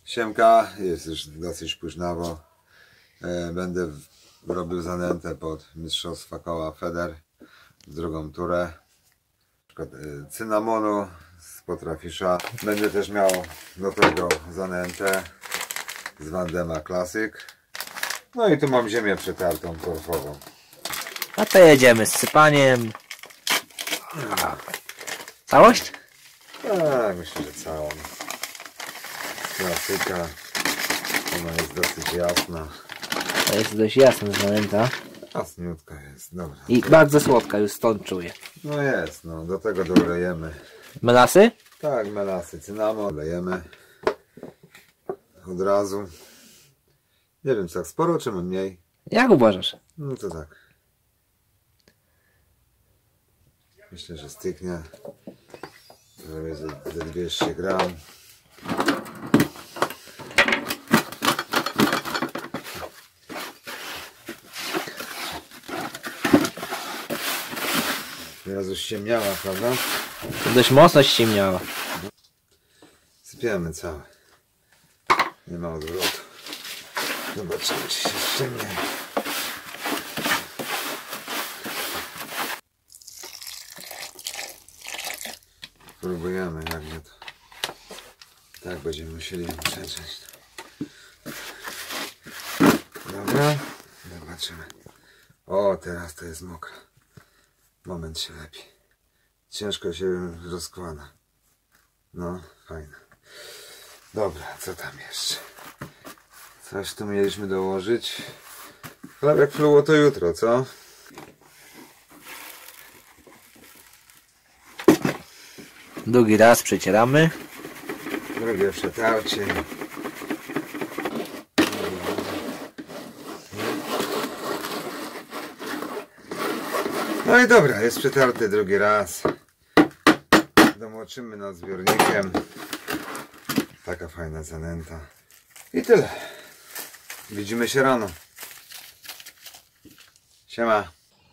Siemka, jest już dosyć późnawo. Będę robił zanętę pod mistrzostwa koła Feder w drugą turę. Na przykład cynamonu z potrafisza. Będę też miał do tego zanętę z Wandema Classic. No i tu mam ziemię przetartą torfową. A to jedziemy z sypaniem. Całość? Tak, myślę, że całą. Klasyka. Ona jest dosyć jasna. To jest dość jasna zanęta. Jasniutka jest, dobra. I bardzo słodka, już stąd czuję. No jest, no do tego dolejemy. Melasy? Tak, melasy, cynamon, lejemy od razu. Nie wiem, co tak sporo czy mniej? Jak uważasz? No to tak. Myślę, że styknie. Zrobię ze 200 gram. Teraz już ściemniała, prawda? To dość mocno ściemniała. Sypiemy całe. Nie ma odwrotu. Zobaczymy, czy się ściemnie. Próbujemy, jak nie to. Tak, będziemy musieli ją przetrzeć. Dobra, zobaczymy. O, teraz to jest mokra. Moment się lepi. Ciężko się rozkłada. No, fajne. Dobra, co tam jeszcze? Coś tu mieliśmy dołożyć. Chlebek fluo to jutro, co? Drugi raz przecieramy. Drugie przetarcie. No i dobra, jest przetarty drugi raz. Domoczymy nad zbiornikiem. Taka fajna zanęta. I tyle. Widzimy się rano. Siema.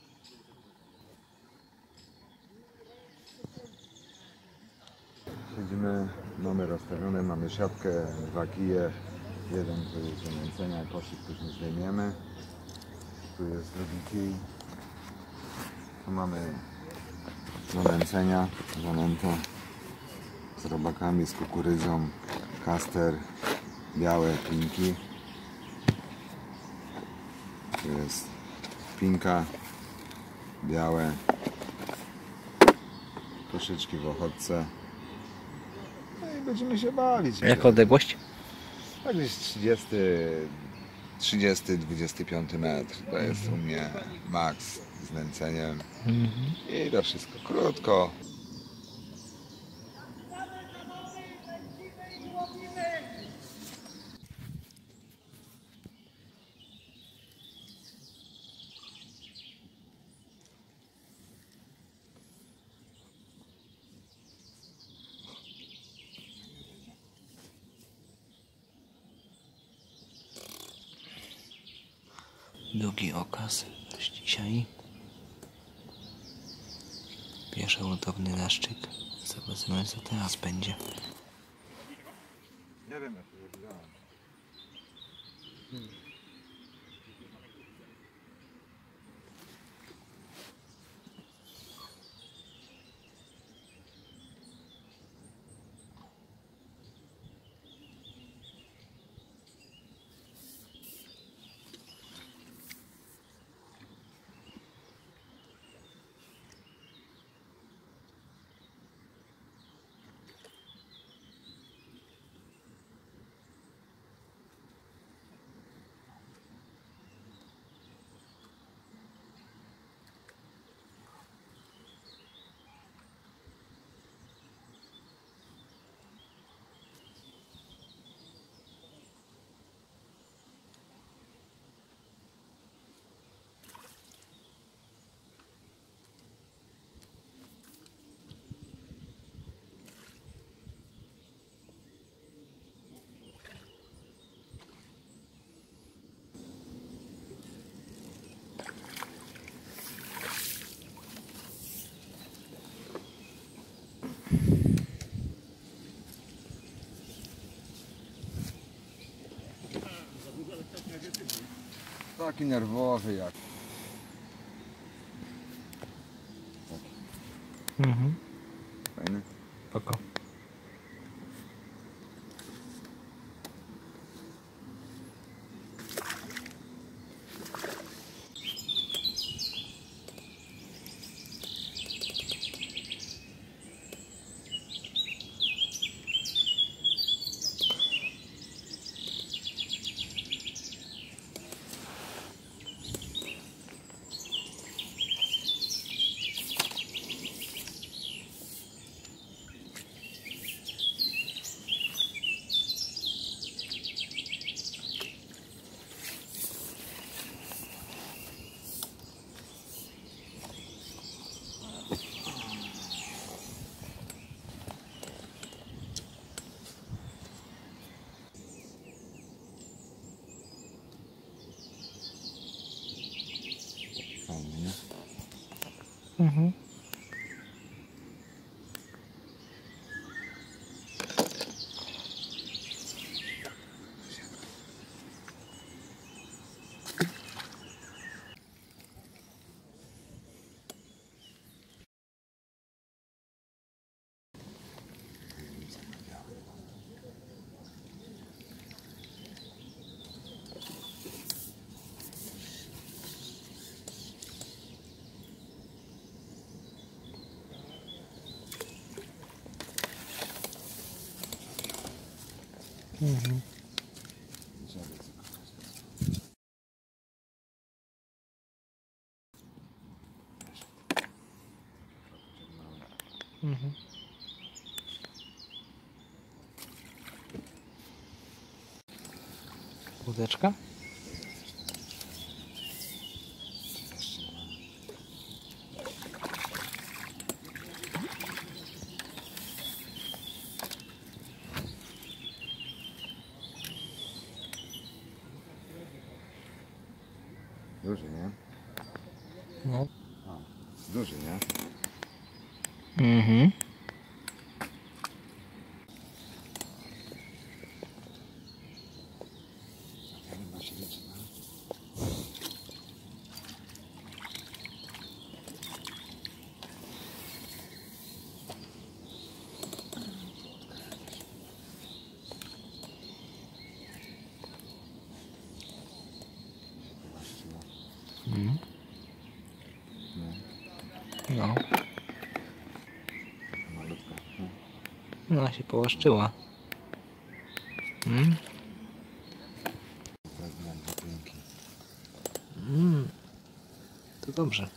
Siedzimy, mamy rozstawione, mamy siatkę, 2 kije. Jeden to jest do nęcenia, koszyk później zdejmiemy. Tu jest drugi kij. Tu mamy do nęcenia, zanętę z robakami, z kukurydzą, kaster, białe pinki. Tu jest pinka, białe, koszyczki w ochotce. No i będziemy się bawić. Jaka odległość? Tak gdzieś 30-25 metr. To jest u mnie maks z nęceniem. I to wszystko krótko. Drugi okaz też dzisiaj. Pierwszy ładowny leszczyk. Zobaczymy, co teraz będzie. Nie wiem, jak to wygląda. Taki nerwowy jak. Mhm. Fajny. Spoko. Fajny, nie? Mhm. Mhm. Mhm. Łódeczka? Duży, nie? No. Duży, nie? Mhm. Ryba się liczy, no. Mhm. No. Malutka. No się połaszczyła. Mm. Mm. To dobrze.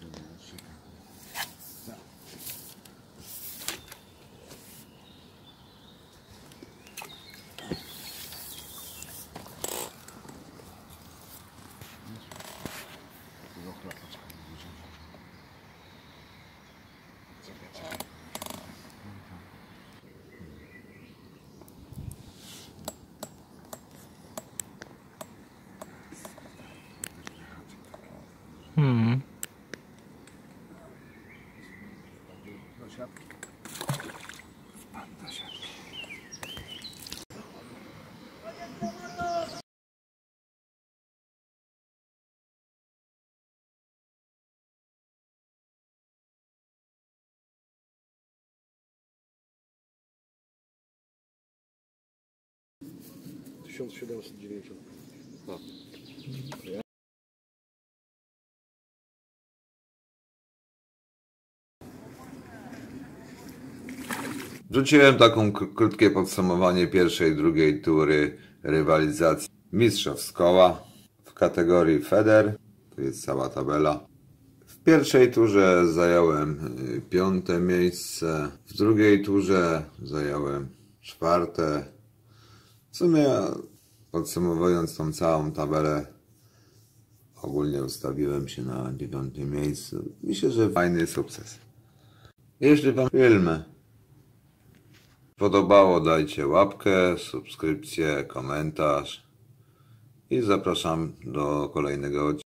Mhm. Do siatki. Wpadł do siatki. Wrzuciłem taką krótkie podsumowanie pierwszej i drugiej tury rywalizacji mistrzostw koła w kategorii Feder. Tu jest cała tabela. W pierwszej turze zająłem 5. miejsce, w drugiej turze zająłem 4. W sumie podsumowując tą całą tabelę, ogólnie ustawiłem się na 9. miejscu. Myślę, że fajny sukces. Jeśli Wam film podobało, dajcie łapkę, subskrypcję, komentarz i zapraszam do kolejnego odcinka.